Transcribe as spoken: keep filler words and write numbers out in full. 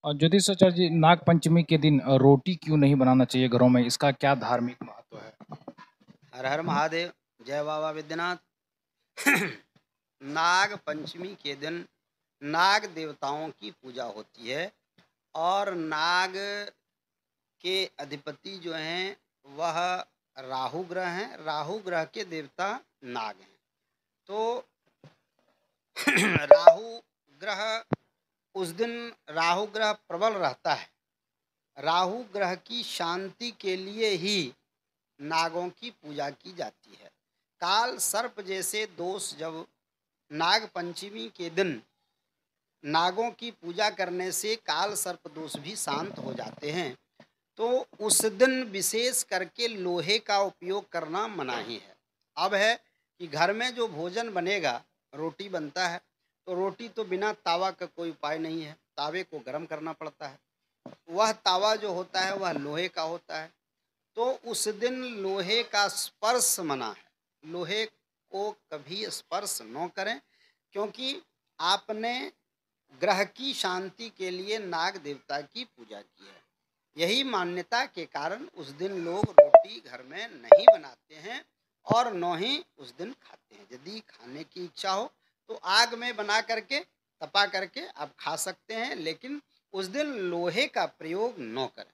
और ज्योतिषाचार्य जी, नाग पंचमी के दिन अ, रोटी क्यों नहीं बनाना चाहिए घरों में? इसका क्या धार्मिक महत्व है? हर हर महादेव, जय बाबा विद्यनाथ। नाग पंचमी के दिन नाग देवताओं की पूजा होती है और नाग के अधिपति जो हैं वह राहु ग्रह हैं। राहु ग्रह के देवता नाग हैं। तो राहु ग्रह उस दिन राहु ग्रह प्रबल रहता है। राहु ग्रह की शांति के लिए ही नागों की पूजा की जाती है। काल सर्प जैसे दोष जब नाग पंचमी के दिन नागों की पूजा करने से काल सर्प दोष भी शांत हो जाते हैं। तो उस दिन विशेष करके लोहे का उपयोग करना मनाही है। अब है कि घर में जो भोजन बनेगा, रोटी बनता है, तो रोटी तो बिना तावा का कोई उपाय नहीं है, तावे को गर्म करना पड़ता है। वह तावा जो होता है वह लोहे का होता है। तो उस दिन लोहे का स्पर्श मना है। लोहे को कभी स्पर्श न करें, क्योंकि आपने ग्रह की शांति के लिए नाग देवता की पूजा की है। यही मान्यता के कारण उस दिन लोग रोटी घर में नहीं बनाते हैं और न ही उस दिन खाते हैं। यदि खाने की इच्छा हो तो आग में बना करके तपा करके आप खा सकते हैं, लेकिन उस दिन लोहे का प्रयोग न करें।